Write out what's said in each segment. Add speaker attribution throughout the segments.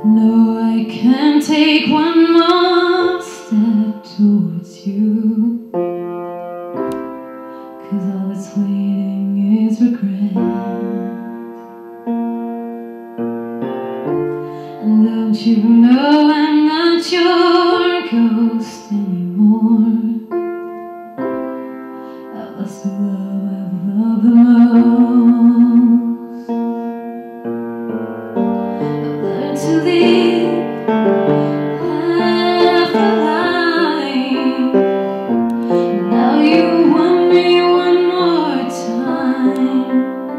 Speaker 1: No, I can't take one more step towards you, 'cause all that's waiting is regret. And don't you know I'm not your ghost anymore? I've lost the love I've loved the most. I've learned to live half a life. Now you want me one more time.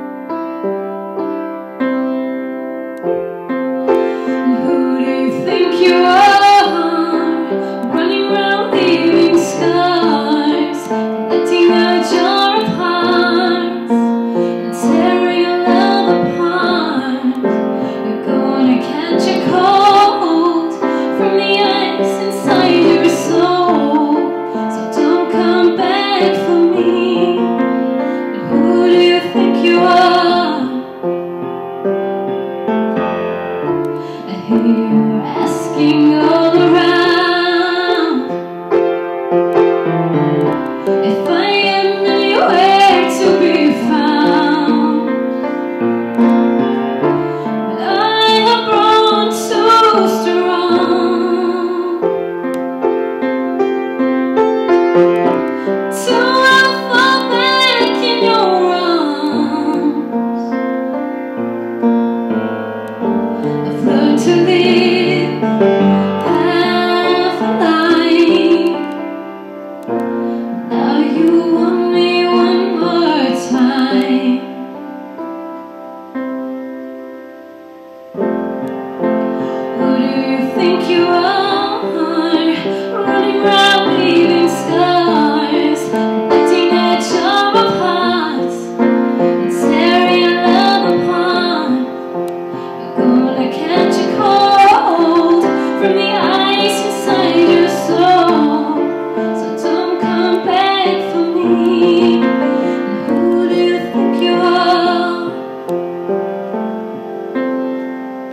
Speaker 1: And who do you think you are, running around leaving scars, collecting a jar of hearts and tearing your love apart? You're gonna catch a cold from the ice inside your soul, so don't come back for me. And who do you think you are? I hear you're asking all around if I am anywhere to be found, but I have grown so strong to fall back in your arms. I've learned to live half a life. Now you want me one more time. Who do you think you are, running around leaving scars, collecting a jar of hearts and tearing your love apart? You're gonna catch a cold from the